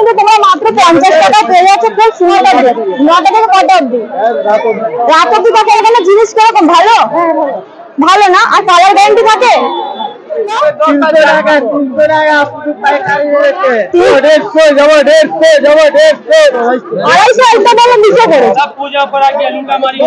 কিন্তু তোমরা মাত্র 50 টাকা পেয়ে যাচ্ছে। খুব সুন্দর, 9টা থেকে কটা অবধি? রাত অবধি থাকে। এখানে জিনিস কিরকম? ভালো ভালো না? আর কালার গ্যারান্টি থাকে? 300 টাকা 300 টাকা আপনি পাইকারি রেটে 150 যাব 150 যাব 150 250 একটা বলে নিচে করে सब पूजा पड़ा के लूटा मारी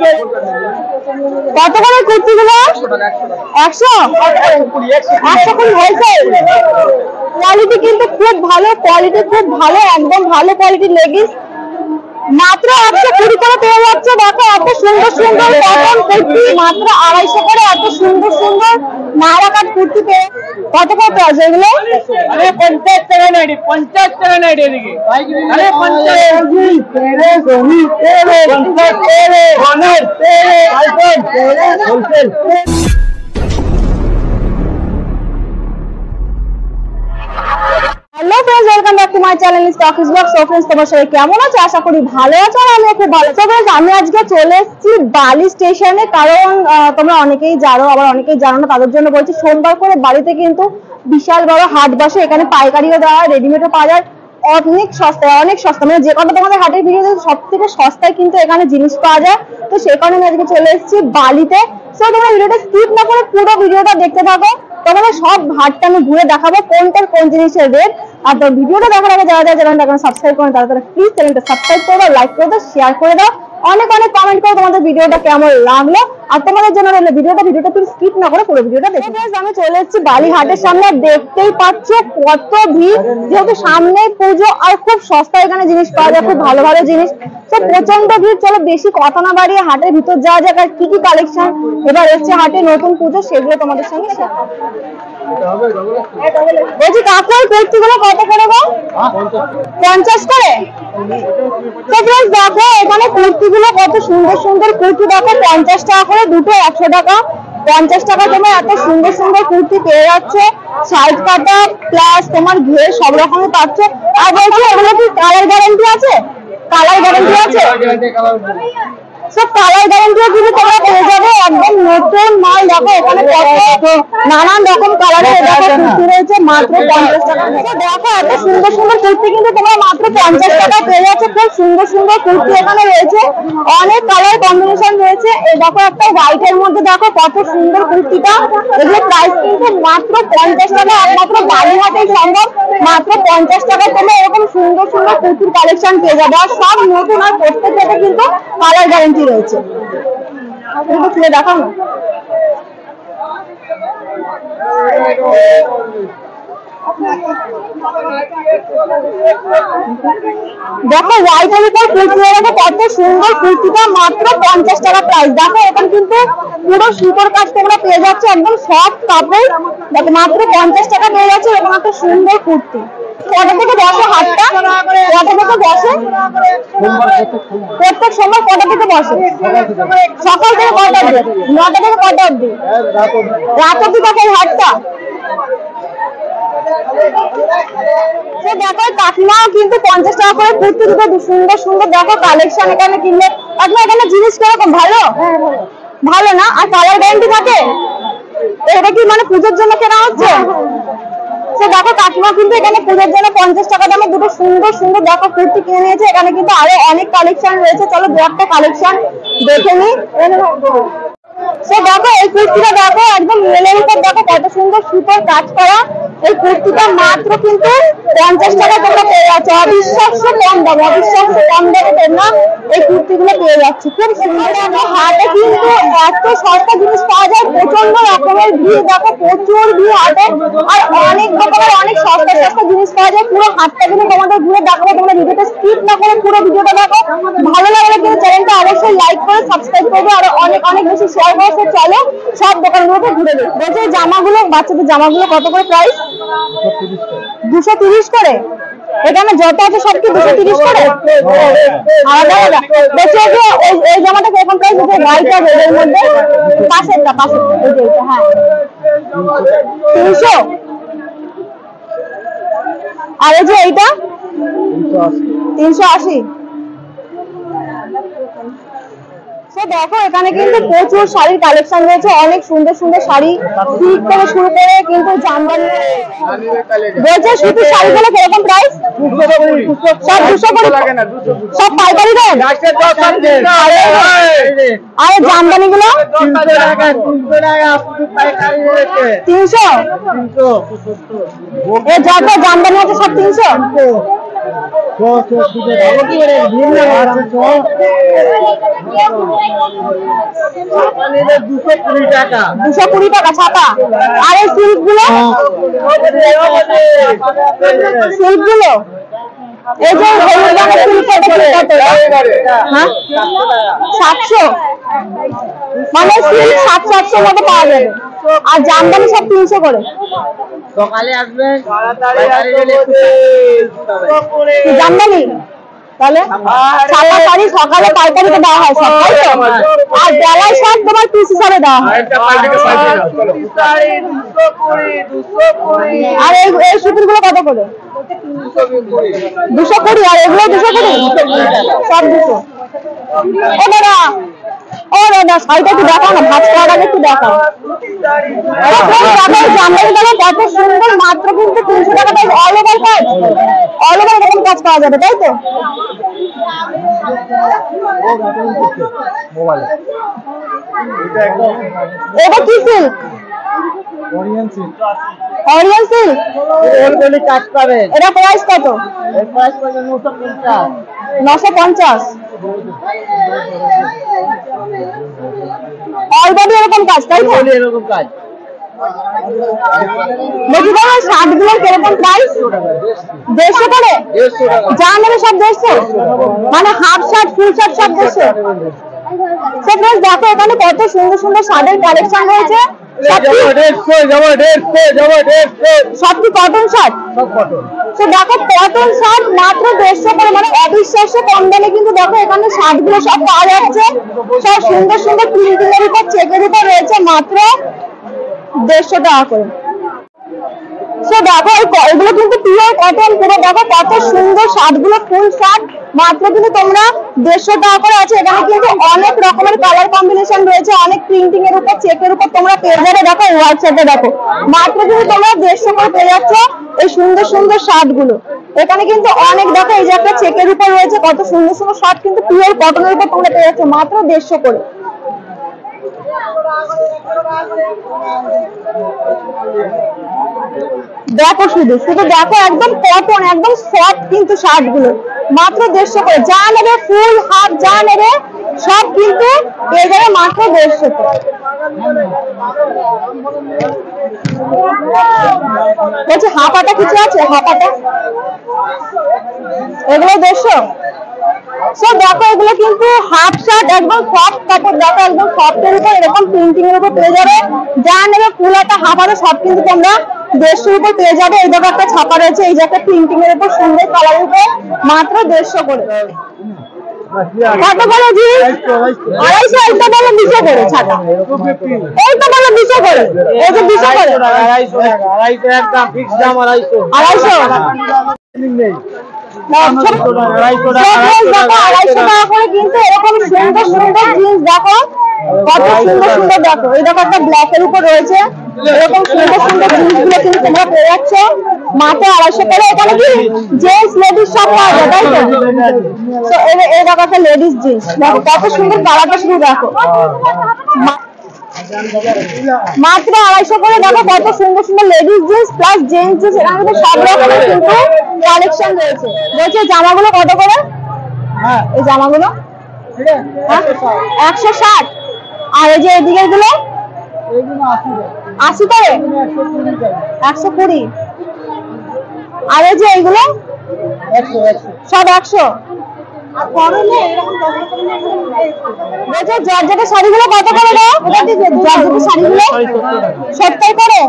কত করে কুর্তিগুলো? 100 100 কোন হোলসেল। কোয়ালিটি কিন্তু খুব ভালো, কোয়ালিটি খুব ভালো, একদম ভালো কোয়ালিটির লেগিংস মাত্র 120 করে পেয়ে যাচ্ছে। দেখো এত সুন্দর সুন্দর কটন কুর্তি মাত্র 250 করে, এত সুন্দর সুন্দর নায়রা কাট কুর্তি পেয়ে। কত করে প্রাইস এগুলো? अरे 50 টাকা নাইডি 50 টাকা নাইডি এদিকে আরে 50 তেরে গনি তেরে 50 তেরে অনার তেরে আইফোন তেরে wholesale. Hello friends, welcome back to my channel stockist blog. So friends, তোমরা সবাই কেমন আছো? আশা করি ভালো আছো আর আমিও খুব ভালো আছি। फ्रेंड्स, আমি আজকে চলে এসেছি বালি স্টেশনে, কারণ তোমরা অনেকেই জানো, আবার অনেকেই জানো না, তাদের জন্য বলছি। সোমবার করে বাড়িতে কিন্তু বিশাল বড় হাট বসে। এখানে পাইকারিও দেওয়া হয়, রেডিমেডও পাওয়া যায় অনেক সস্তায়, অনেক সস্তা। মানে যে কথা তোমাদের হাটের ভিডিও সব থেকে সস্তায় কিন্তু এখানে জিনিস পাওয়া যায়। তো সেই কারণে আমি আজকে চলে এসেছি বালিতে। সো তোমরা ভিডিওটা স্কিপ না করে পুরো ভিডিওটা দেখতে থাকো। তোমাদের সব হাটটা আমি ঘুরে দেখাবো কোনটার কোন জিনিসের রেট। আর তো ভিডিওটা দেখার আগে যারা যারা চ্যানেলটা এখন সাবস্ক্রাইব করেন তারা প্লিজ চ্যানেলটা সাবস্ক্রাইব করে দাও, লাইক করে দাও, শেয়ার করে দাও, অনেক অনেক কমেন্ট করে তোমাদের ভিডিওটা কেমন লাগলো। আর তোমাদের জন্য রইলো ভিডিওটা প্লিজ স্কিপ না করে পুরো ভিডিওটা দেখো। আমি চলে এসেছি বালি হাটের সামনে, দেখতেই পাচ্ছ কত ভিড়, যেহেতু সামনে পুজো আর খুব সস্তা এখানে জিনিস পাওয়া যায়, খুব ভালো ভালো জিনিস। তো প্রচন্ড ভিড়। চলো বেশি কথা না বাড়িয়ে হাটের ভিতর যাওয়া যাক। আর কি কি কালেকশন এবার এসছে হাটে নতুন পুজো, সেগুলো তোমাদের সঙ্গে শেয়ার করবো। বলছি কাকু, এই কুর্তিগুলো কত করে গো? 50 করে। তো फ्रेंड्स, দেখো এখানে কুর্তিগুলো কত সুন্দর সুন্দর কুর্তি। দেখো 50 টাকা করে দুটো, 100 টাকা। 50 টাকা তোমার এত সুন্দর সুন্দর কুর্তি পেয়ে যাচ্ছে। সাইড কাটা প্লাস তোমার ঘের সব রকমের পাচ্ছ। আর বলছি এগুলো কি কালার গ্যারান্টি আছে? কালার গ্যারান্টি আছে? সব কালার গ্যারান্টিও কিন্তু তোমরা পেয়ে যাবে, একদম নতুন মাল। দেখো এখানে কত নানান রকম কালারের দেখো কুর্তি রয়েছে মাত্র 50 টাকা। দেখো এত সুন্দর সুন্দর কুর্তি কিন্তু তোমরা মাত্র 50 টাকা পেয়ে যাচ্ছে। খুব সুন্দর সুন্দর কুর্তি এখানে রয়েছে, অনেক কালার কম্বিনেশন রয়েছে। এই দেখো একটা হোয়াইটের মধ্যে দেখো কত সুন্দর কুর্তিটা। এগুলো প্রাইস কিন্তু মাত্র 50 টাকা, একমাত্র বালিহাটেই সম্ভব। মাত্র 50 টাকা তোমরা এরকম সুন্দর সুন্দর কুর্তির কালেকশন পেয়ে যাবে। আর সব নতুন, আর প্রত্যেকটাতে কিন্তু কালার গ্যারান্টি রয়েছে। একটু খুলে দেখাও না। দেখো হোয়াইটের উপর কুর্তি, দেখো কত সুন্দর কুর্তিটা মাত্র 50 টাকা প্রাইস। দেখো এখানে কিন্তু পুরো সুতোর কাজ তোমরা পেয়ে যাচ্ছে, একদম সফট কাপড়। দেখো মাত্র 50 টাকা পেয়ে যাচ্ছে এরকম একটা সুন্দর কুর্তি। কটা থেকে বসে হাটটা? কটা থেকে বসে? প্রত্যেক সোমবার কটা থেকে বসে? সকাল থেকে কটা অবধি? 9টা থেকে কটা অবধি? রাত অবধি থাকে এই হাটটা। দেখো কাকিমাও কিন্তু 50 টাকা করে কুর্তি দুটো সুন্দর সুন্দর দেখো কালেকশন এখানে কিনলে। কাকিমা এখানে জিনিস কিরকম? ভালো ভালো না? আর কালার গ্যারান্টি থাকে? এটা কি মানে পুজোর জন্য কেনা হচ্ছে? দেখো কাকিমা কিন্তু এখানে পুজোর জন্য 50 টাকা দামে দুটো সুন্দর সুন্দর দেখো কুর্তি কিনে নিয়েছে। এখানে কিন্তু আরো অনেক কালেকশন রয়েছে, চলো দু একটা কালেকশন দেখে নি। দেখো এই কুর্তিটা দেখো একদম মেলের উপর দেখো কত সুন্দর সুতোর কাজ করা। এই কুর্তিটা মাত্র কিন্তু 50 টাকা তোমরা পেয়ে যাচ্ছ। অবিশ্বাস্য কম দাম, অবিশ্বাস্য কম দামে তোমরা এই কুর্তিগুলো পেয়ে যাচ্ছে। খুব সুন্দর। হাটে কিন্তু এত সস্তা জিনিস পাওয়া যায়, প্রচন্ড রকমের ভিড়। দেখো প্রচুর ভিড় হাটে, আর অনেক রকমের অনেক সস্তা সস্তা জিনিস পাওয়া যায়। পুরো হাটটা কিন্তু তোমাদের ঘুরে দেখাবো, তোমরা ভিডিওটা স্কিপ না করে পুরো ভিডিওটা দেখো। ভালো লাগলে কিন্তু চ্যানেলটা অবশ্যই লাইক করে সাবস্ক্রাইব করবে, আর অনেক অনেক বেশি শেয়ার করে। চলো সব দোকানগুলোতে ঘুরে দেবো। বলছে জামাগুলো, বাচ্চাদের জামাগুলো কত করে প্রাইস? 230 করে। এখানে যত আছে সব কি 230 করে? আলাদা আলাদা। বলছে যে এই জামাটা কিরকম প্রাইস? হোয়াইট আর রেড এর মধ্যে পাশেরটা এইটা। হ্যাঁ 300। আর এই যে এইটা 380। তো দেখো এখানে কিন্তু প্রচুর শাড়ির কালেকশন রয়েছে, অনেক সুন্দর সুন্দর শাড়ি সিল্ক থেকে শুরু করে কিন্তু জামদানি রয়েছে। সুতির শাড়িগুলো কিরকম প্রাইস? সব 200 করে, সব পাইকারি দাম। আর জামদানি গুলো 300। যত জামদানি আছে সব 300। 220 টাকা ছাপা। আর এই সিল্ক গুলো, সিল্ক গুলো এই যে হলুদ রঙের সিল্ক কত? হ্যাঁ 700, মানে সিল্ক 700 মতো পাওয়া যাবে। আর জামদানি সব 300 করে। সকালে আসবেন জামদানি তাহলে ছাপা শাড়ি সকালে পাইকারিতে দেওয়া হয় সব, তাই তো? আর বেলায় সব তোমার পিস হিসাবে দেওয়া হয়। আর এই সুতির গুলো কত করে? 220। আর এগুলো 220, সব 200। ও দাদা, ও দাদা শাড়িটা একটু দেখাও না, ভাজ করার আগে একটু দেখাও। জামদানি দাদা কত সুন্দর, মাত্র কিন্তু 300 টাকাতে অল ওভার কাজ, অল ওভার এরকম কাজ পাওয়া যাবে, তাই তো? এটা কি সিল্ক? Orion silk. কাজ পাবেন। এটা প্রাইস কত? 950। অলরেডি এরকম কাজ, তাই তো? এরকম কাজ দেখি দাও শার্টগুলো কিরকম প্রাইস? 150 করে। যা নেবে সব 150, মানে হাফ শার্ট ফুল শার্ট সব 150। সো फ्रेंड्स দেখো এখানে কত সুন্দর সুন্দর শার্টের কালেকশন রয়েছে। সব কি কটন শার্ট? তো দেখো কটন শার্ট মাত্র 150 করে, মানে অবিশ্বাস্য কম দামে কিন্তু দেখো এখানে শার্ট গুলো সব পাওয়া যাচ্ছে। সব সুন্দর সুন্দর প্রিন্টিং এর উপর চেকের উপর রয়েছে, মাত্র 150 টাকা করে। দেখো এগুলো কিন্তু পিওর কটন, পুরো দেখো কত সুন্দর শার্ট গুলো, ফুল শার্ট মাত্র কিন্তু তোমরা 150 টাকা করে আছে। এখানে কিন্তু অনেক রকমের কালার কম্বিনেশন রয়েছে, অনেক প্রিন্টিং এর উপর চেকের উপর তোমরা পেয়ে যাবে। দেখো হোয়াটসঅ্যাপে দেখো মাত্র কিন্তু তোমরা 150 করে পেয়ে যাচ্ছ এই সুন্দর সুন্দর শার্ট গুলো। এখানে কিন্তু অনেক দেখো এই যে একটা চেকের উপর রয়েছে, কত সুন্দর সুন্দর শার্ট কিন্তু পিওর কটনের উপর তোমরা পেয়ে যাচ্ছ মাত্র 150 করে। দেখো শুধু শুধু দেখো একদম কটন, একদম সফট কিন্তু শার্ট গুলো মাত্র 150 করে। যা নেবে ফুল হাফ যা নেবে সব কিন্তু পেয়ে যাবে মাত্র 150 করে। বলছি হাফাটা কিছু আছে? হাফাটা এগুলো 150। সো দেখো এগুলো কিন্তু হাফ শার্ট, একদম সফট কাপড়, দেখো একদম সফটের উপর এরকম প্রিন্টিং এর উপর পেয়ে যাবে। যা নেবে ফুল হাতা হাফ হাতা সব কিন্তু তোমরা 150 উপর পেয়ে যাবে। এই দেখো একটা ছাপা রয়েছে, এই যে একটা প্রিন্টিং এর উপর সুন্দর কালারের উপর মাত্র 150 করে। কত বলো জি? 250। এইটা বলো 200 করে ছাপা, এইটা বলো 200 করে, এই যে 200 করে। 250 একটা ফিক্স দাম। 250 টাকা করে কিন্তু এরকম সুন্দর সুন্দর জিন্স দেখো কত সুন্দর সুন্দর। দেখো এই দেখো একটা ব্ল্যাক এর উপর রয়েছে, এরকম সুন্দর সুন্দর জিন্স গুলো কিন্তু তোমরা পেয়ে যাচ্ছ মাত্র 250 করে। এখানে কি জেন্টস লেডিস সব পাওয়া যায়, তাই তো? তো এই দেখো একটা লেডিস জিন্স, দেখো কত সুন্দর কালারটা শুধু দেখো মাত্র 250 করে। দেখো কত সুন্দর সুন্দর ladies jeans plus gents jeans, এখানে কিন্তু সব রকমের কিন্তু কালেকশন রয়েছে। বলছে জামাগুলো কত করে? এই জামাগুলো 160। আর এই যে এদিকে গুলো 80 করে, 120। আর এই যে এইগুলো সব 100। জর্জেটের শাড়িগুলো কত করে দাও? জর্জেটের শাড়িগুলো 70 করে।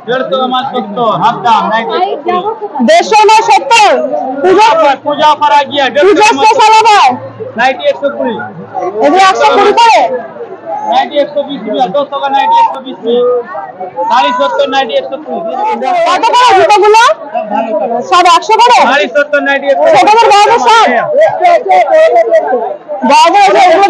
150 না 70? पूजा पर आ गया পুজো স্পেশাল হবে। 120 এগুলো 120 করে। 120 रुपया 200 का 120 में 70 120 কত করে জুতোগুলো? সব 100 করে। 70 ছোটদের বড়দের সব বড়দের আছে এগুলো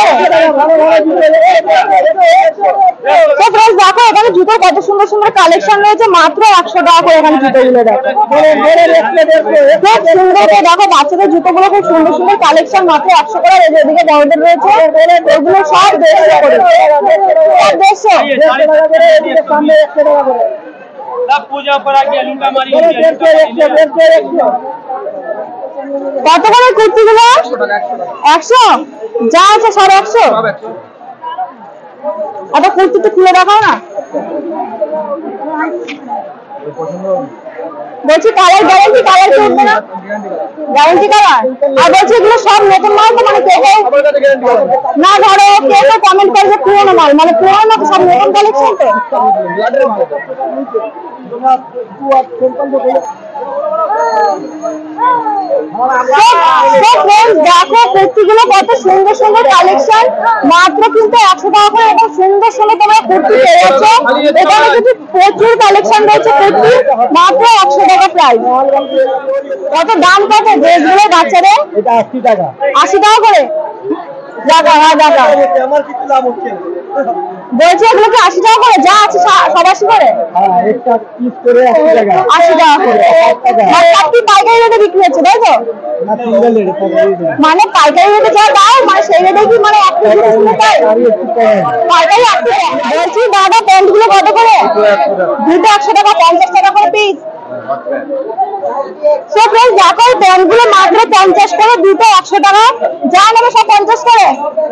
150 তো फ्रेंड्स দেখো এখানে জুতোর কত সুন্দর সুন্দর কালেকশন রয়েছে, মাত্র 100 টাকা করে এখানে জুতোগুলো দেখো। খুব সুন্দর করে দেখো বাচ্চাদের জুতোগুলো, খুব সুন্দর সুন্দর কালেকশন, মাত্র 100 করে। এদিকে বড়দের রয়েছে, এগুলো সব 150 করে, সব 150। सब पूजा पर आके अलूका मारी কত করে কুর্তিগুলো? 100 যা আছে সব 100। একটা কুর্তি তো খুলে দেখাও না, বলছি কালার গ্যারান্টি, কালার কি উঠবে না? Guarantee colour. আর বলছি এগুলো সব নতুন মাল তো, মানে কে না ধরো কে কমেন্ট করবে পুরোনো মাল, মানে পুরোনো সব নতুন কালেকশন তো। দেখো কুর্তিগুলো কত সুন্দর সুন্দর কালেকশন, মাত্র কিন্তু 100 টাকা করে এত সুন্দর সুন্দর তোমরা কুর্তি পেয়ে যাচ্ছ। এখানে কিন্তু প্রচুর কালেকশন রয়েছে কুর্তি, মাত্র 100 টাকা প্রাইস। কত দাম, কত ড্রেসগুলো বাচ্চাদের? 80 টাকা। 80 টাকা করে জায়গা, হ্যাঁ জায়গা আমার কিছু দাম হচ্ছে না। বলছি এগুলো কি 80 টাকা করে যা আছে সব 80 করে? হ্যাঁ, একটা পিস করে 80 টাকা। 80 টাকা করে। মানে আপনি পাইকারি রেটে বিক্রি হচ্ছে তাই তো? না, সিঙ্গেল রেট মানে পাইকারি রেটে যা দাও, মানে সেই রেটে কি মানে এক পিস শুনে তাই? পাইকারি 80 টাকা। বলছি দাদা প্যান্ট গুলো কত করে? দুটো 100 টাকা, 50 টাকা করে পিস। সো फ्रेंड्स দেখো প্যান্ট গুলো মাত্র 50 করে, দুটো 100 টাকা, যা নেবে সব 50 করে।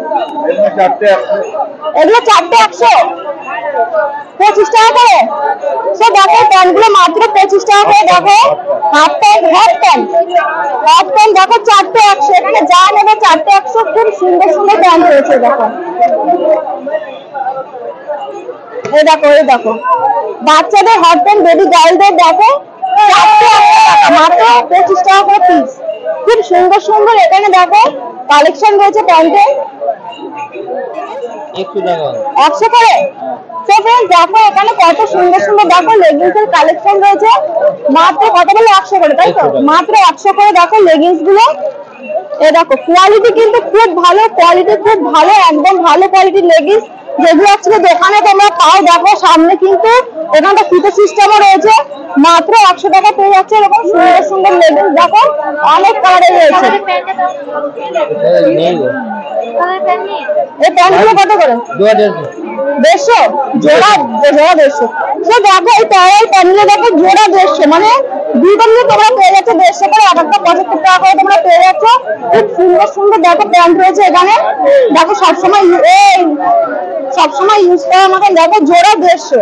এগুলো চারটে 100, 25 টাকা করে। সো দেখো প্যান্ট গুলো মাত্র 25 টাকা করে। দেখো হাফ প্যান্ট, হাফ প্যান্ট দেখো চারটে 100, এখানে যা নেবে চারটে 100। খুব সুন্দর সুন্দর প্যান্ট রয়েছে দেখো। এই দেখো, এই দেখো বাচ্চাদের হট প্যান্ট, বেবি গার্লদের দেখো চারটে 100 টাকা, মাত্র 25 টাকা করে পিস। খুব সুন্দর সুন্দর এখানে দেখো কালেকশন রয়েছে প্যান্টের, 100 করে। তো फ्रेंड्स দেখো এখানে কত সুন্দর সুন্দর দেখো লেগিংস এর কালেকশন রয়েছে, মাত্র কত বলে 100 করে তাই তো? মাত্র 100 করে দেখো লেগিংস গুলো। এই দেখো কোয়ালিটি কিন্তু খুব ভালো, কোয়ালিটি খুব ভালো, একদম ভালো কোয়ালিটির লেগিংস, যেগুলো আজকে দোকানে তোমরা পাও। দেখো সামনে কিন্তু এখানটা ফিতে সিস্টেমও রয়েছে, মাত্র 100 টাকা পেয়ে যাচ্ছে এরকম সুন্দর সুন্দর লেগিংস। দেখো অনেক কালারে রয়েছে। এই প্যান্টগুলো কত করে? 150 জোড়া, জোড়া 150। সো দেখো এই প্যান্টগুলো দেখো জোড়া 150, মানে দুটো নিয়ে তোমরা পেয়ে যাচ্ছ 150 করে, এক একটা 75 টাকা করে তোমরা পেয়ে যাচ্ছ। খুব সুন্দর সুন্দর দেখো প্যান্ট রয়েছে এখানে। দেখো সবসময় ইউজ করার মতন দেখো জোড়া 150।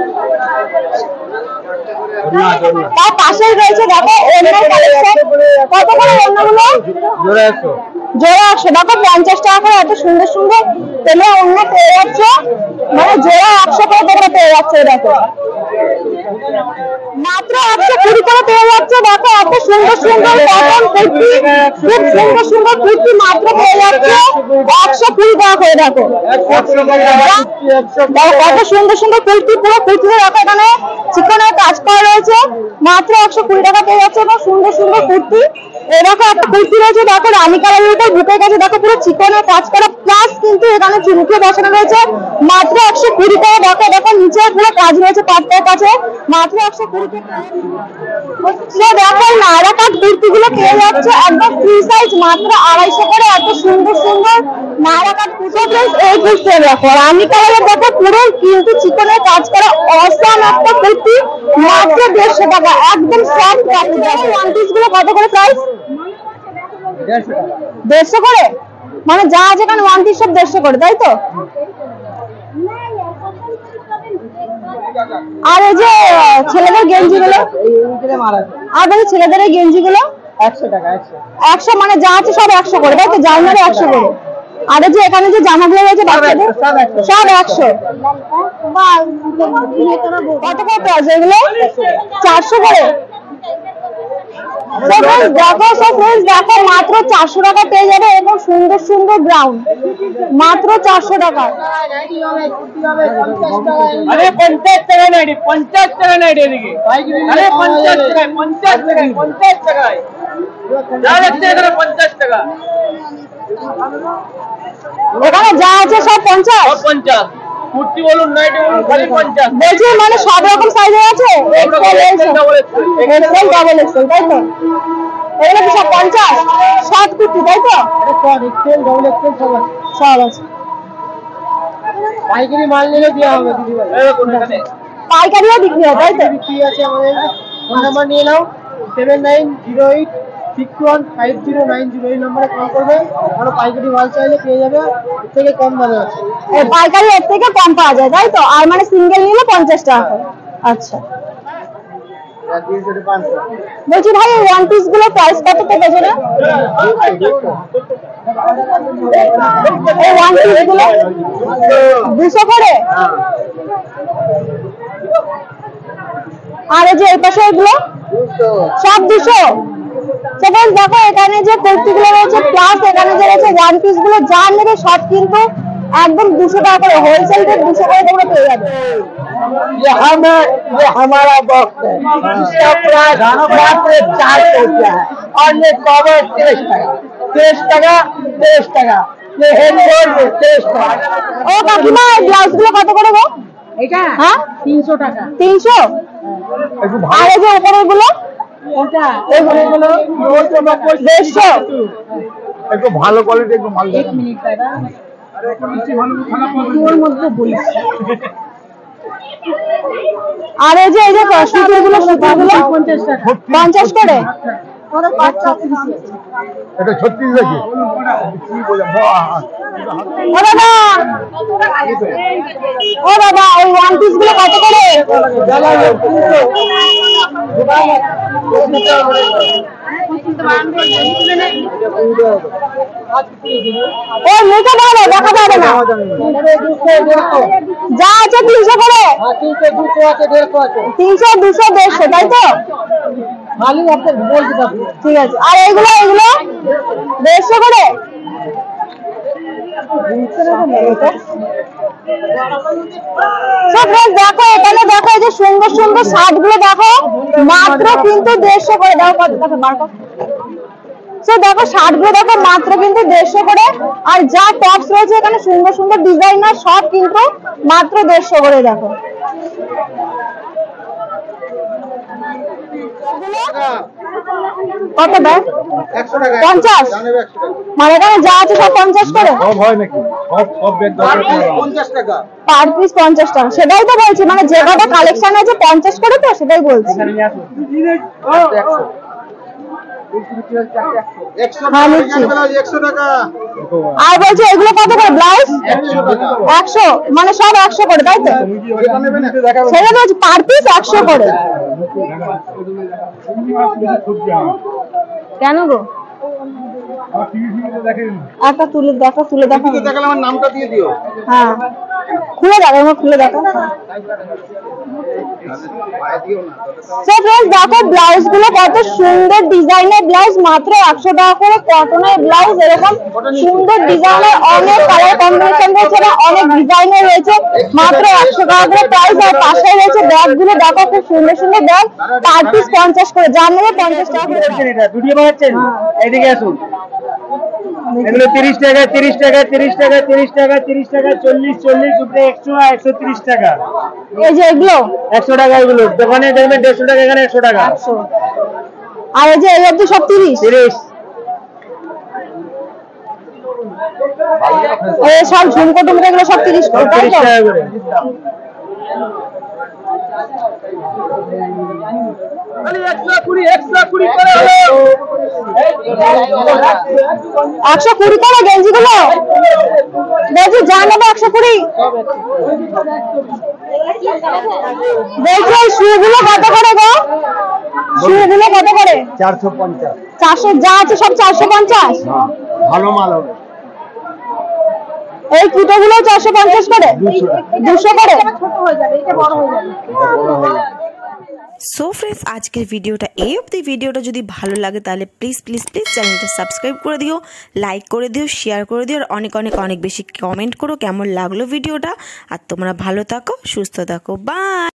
তার পাশে রয়েছে দেখো ওড়নার কালেকশন, কত করে ওড়নাগুলো? জোড়া 100। দেখো 50 টাকা করে এত সুন্দর সুন্দর তোমরা ওড়না পেয়ে যাচ্ছ, মানে জোড়া 100 করে তোমরা পেয়ে যাচ্ছ। দেখো মাত্র 120 করে পেয়ে যাচ্ছে। দেখো এত সুন্দর সুন্দর কটন কুর্তি, খুব সুন্দর সুন্দর কুর্তি মাত্র পেয়ে যাচ্ছে 120 টাকা করে। দেখো কত সুন্দর সুন্দর কুর্তি, পুরো কুর্তিতে দেখো এখানে চিকনের কাজ করা রয়েছে, মাত্র 120 টাকা পেয়ে যাচ্ছে। এবং সুন্দর সুন্দর কুর্তি, এরকম একটা কুর্তি রয়েছে দেখো রানী কালারের উপর, বুকের কাছে দেখো পুরো চিকনের কাজ করা, প্লাস কিন্তু এখানে চুমকি বসানো রয়েছে, মাত্র 120 টাকা। দেখো দেখো নিচে পুরো কাজ রয়েছে পাটটার কাছে, মাত্র 120 টাকা। দেখো নায়রা কাট কুর্তি গুলো পেয়ে যাচ্ছে একদম ফ্রি সাইজ, মাত্র 250 করে। এত সুন্দর সুন্দর নায়রা কাট কুর্তি। এই কুর্তি দেখো রানী কালারের, দেখো পুরো কিন্তু চিকনের কাজ করা অসাম একটা কুর্তি, মাত্র 150 টাকা, একদম সফট কাপড়। দেখো ওয়ান পিস গুলো কত করে প্রাইস? 150 করে, মানে যা আছে এখানে ওয়ান পিস সব 150 করে তাই তো? আর এই যে ছেলেদের গেঞ্জি গুলো, আর বলি ছেলেদের এই গেঞ্জি গুলো 100 টাকা। 100, মানে যা আছে সব 100 করে তাই তো? জামারে 100 করে। আর এই যে এখানে যে জামাগুলো রয়েছে বাচ্চাদের সব 100। কত করে প্রাইস এগুলো? 400 করে। দেখো দেখো মাত্র 400 টাকা পেয়ে যাবে এবং সুন্দর সুন্দর গ্রাউন্ড, মাত্র 400 টাকা। अरे 50 টাকা নাইটি, 50 টাকা নাইটি এদিকে। আরে 50 টাকা, 50 টাকা, 50 টাকা। যা দেখছে এখানে 50 টাকা, এখানে যা আছে সব 50। 50 কুর্তি বলুন নাইটি বলুন খালি 50। বলছি মানে সব রকম সাইজের আছে, এক্সেল ডাবল এক্সেল, তাই তো? এগুলো কি সব 50? সব কুর্তি তাই তো? এক্সেল ডাবল এক্সেল সব আছে। পাইকারি মাল নিলে দেওয়া হবে দিদি ভাই। এরকম এখানে পাইকারিও বিক্রি হয় তাই তো? বিক্রি আছে আমাদের। ফোন নাম্বার নিয়ে নাও 7908615090, এই নম্বরে কল করবে। আর পাইকারি মাল চাইলে পেয়ে যাবে, এর থেকে কম দামে আছে। এই পাইকারি এর থেকে কম পাওয়া যায় তাই তো? আর মানে সিঙ্গেল নিলে 50 টাকা করে। আচ্ছা, বলছি ভাই এই ওয়ান পিস গুলো প্রাইস কত থেকে পেছনে? এই ওয়ান পিস গুলো 200 করে। আর এই যে এই পাশে এগুলো সব 200। সেখানে দেখো এখানে যে কুর্তিগুলো রয়েছে প্লাস এখানে যে রয়েছে ওয়ান পিস গুলো যা নেবে সব কিন্তু একদম 200 টাকা করে, হোলসেল রেট 200 করে তোমরা পেয়ে যাবে। ये हमारा बॉक्स है, इसका प्राइस मात्र 400 रुपया है। और ये कवर 23 টাকা, 23 টাকা, 23 টাকা। ये हेडफोन 23 টাকা। ও কাকিমা এই ব্লাউজ গুলো কত করে গো? এটা হ্যাঁ 300 টাকা। 300। আর এই যে উপরের গুলো এটা এগুলো 150। একটু ভালো কোয়ালিটি একটু মাল দেন। ওর মধ্যে বলিস। আর এই যে সুতির গুলো 50 টাকা, 50 করে। এটা 36 নাকি? কি বলে ও দাদা, ও দাদা ওই ওয়ান পিস গুলো কত করে? ওই মুখে ভালো দেখা যাবে না, যা আছে 300 করে। 300, 200, 150 তাই তো? ঠিক আছে। আর এগুলো 150 করে। দেখো এখানে দেখো এই যে সুন্দর সুন্দর শার্ট গুলো দেখো মাত্র কিন্তু 150 করে। দেখো কত দেখো মার্কা। দেখো শার্ট গুলো দেখো মাত্র কিন্তু 150 করে। আর যা টপস রয়েছে এখানে সুন্দর সুন্দর ডিজাইনার সব কিন্তু মাত্র 150 করে। দেখো কত ব্যাগ? 100 টাকা। 50। মানে এখানে যা আছে সব 50 করে। সব হয় নাকি? সব ব্যাগ 50 টাকা। পার পিস 50 টাকা। সেটাই তো বলছি, মানে যে কটা কালেকশন আছে 50 করে, তো সেটাই বলছি। হ্যাঁ নিচ্ছি। 100 টাকা। আর বলছি এগুলো কত করে ব্লাউজ? 100, মানে সব 100 করে তাই তো? সেটা বলছি পার পিস 100 করে। কেন গো? একটা তুলে দেখো, তুলে দেখো। দেখালে আমার নামটা দিয়ে দিও। হ্যাঁ খুলে দেখো, আমার খুলে দেখো। দেখো ব্লাউজ গুলো কত সুন্দর ডিজাইনের ব্লাউজ, মাত্র 100 টাকা করে। কটনের ব্লাউজ এরকম সুন্দর ডিজাইনের অনেক কালার কম্বিনেশন রয়েছে, অনেক ডিজাইনের রয়েছে, মাত্র 100 টাকা করে প্রাইস। আর পাশে রয়েছে ব্যাগ গুলো দেখো খুব সুন্দর সুন্দর ব্যাগ, পার পিস 50 করে, যা নেবে 50 টাকা করে। ভিডিও বানাচ্ছেন? এইদিকে আসুন। এগুলো 30 টাকা, 30 টাকা, 30 টাকা, 30 টাকা, 30 টাকা, 40, 40, উপরে 100, 130 টাকা। এই যে এগুলো 100 টাকা, এগুলো দোকানে দেখবেন 150 টাকা, এখানে 100 টাকা। 100। আর এই যে এই অবধি সব 30। 30। এই সব ঝুমকো টুমকো এগুলো সব 30 করে তাই 30 তো? টাকা করে। 120 করে হলো। 120 করে গেঞ্জি গুলো বলছি, যা নেবে 120। বলছি এই শু গুলো কত করে গো? শু গুলো কত করে? 450। 400, যা আছে সব 450। ভালো মাল হবে। এই কুটো গুলো 450 করে, 200 করে। সো ফ্রেন্ডস আজকের ভিডিওটা এই অবধি। ভিডিওটা যদি ভালো লাগে তাহলে প্লিজ প্লিজ প্লিজ চ্যানেলটা সাবস্ক্রাইব করে দিও, লাইক করে দিও, শেয়ার করে দিও, আর অনেক অনেক অনেক বেশি কমেন্ট করো কেমন লাগলো ভিডিওটা। আর তোমরা ভালো থাকো, সুস্থ থাকো, বাই।